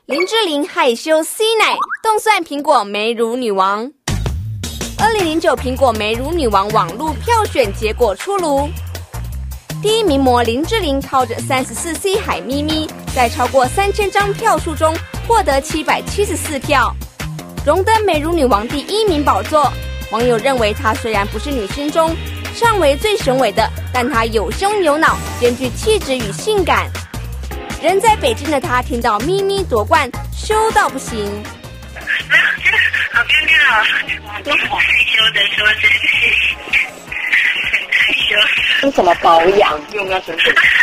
林志玲害羞 C 奶，动算苹果美乳女王。2009苹果美乳女王网络票选结果出炉，第一名模林志玲靠着 34C 海咪咪，在超过3000张票数中获得774票，荣登美乳女王第1名宝座。网友认为她虽然不是女星中上围最雄伟的，但她有胸有脑，兼具气质与性感。人在北京的她听到咪咪夺冠，羞到不行。 没有，真的好尴尬啊！我好害羞的说，真的很害羞。 是什么保养？用不要准备？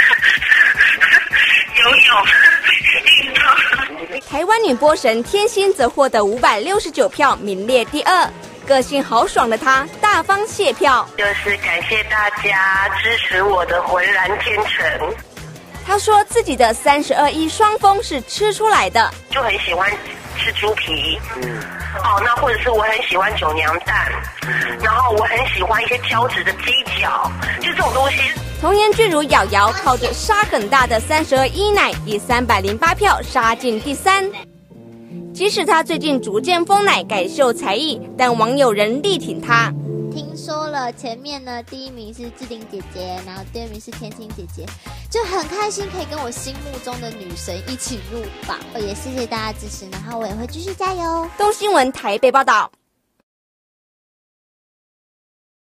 游泳、运动。 台湾女播神天心则获得569票，名列第2。个性豪爽的她大方谢票， 就是感谢大家支持我的浑然天成。 她说自己的32亿双峰是吃出来的， 就很喜欢吃猪皮，那或者是我很喜欢酒娘蛋，然后我很喜欢一些胶质的鸡脚，就这种东西。 童颜巨乳瑶瑶靠着杀很大的32亿奶，以308票杀进第3。即使她最近逐渐封奶改秀才艺，但网友仍力挺她。 听说了，前面呢第1名是志玲姐姐，然后第2名是天心姐姐，就很开心可以跟我心目中的女神一起入榜，也谢谢大家支持，然后我也会继续加油。 东新闻台北报道。